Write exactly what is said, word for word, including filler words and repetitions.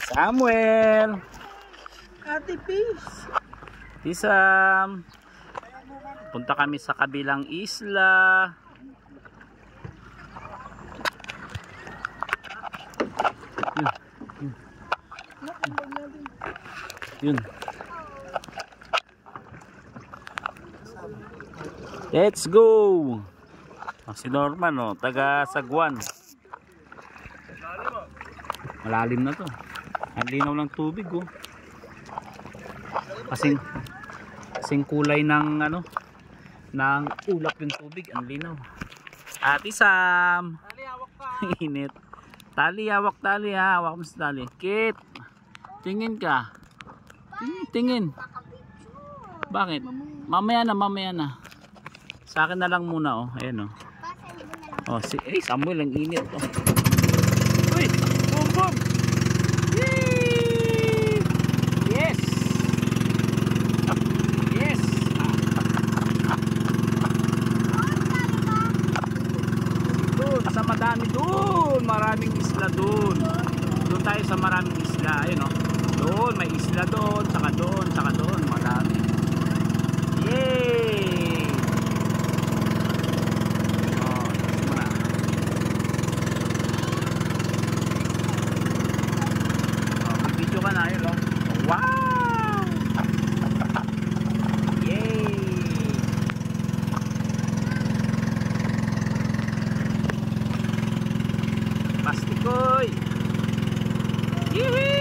Samuel. Ate Peace. Tisam. Punta kami sa kabilang isla. Yun. Yun. Yun. Let's go. Ah, si Norman, oh, taga Sagwan. Malalim na to. Ang linaw ng tubig, oh. Kasing kasing kulay ng ano, ng ulap yung tubig, ang linaw. Ate Sam. Tali, hawak ka. Init. Tali, hawak tali ha. Hawak mo sa tali. Kit. Tingin ka. Tingin, tingin. Bakit? Mamaya na, mamaya na. Sa akin na lang muna, oh. Ayan, oh. Oh, si eh, Samuel, ang init, oh. Uy! Boom, boom! Yay! Yes! Yes! Doon, sa madami doon. Maraming isla doon. Doon tayo sa maraming isla. Ayun, oh. Doon, may isla doon. Saka doon, saka doon. Marami. Yay! Wow! Yay! Pastikoy! Yee!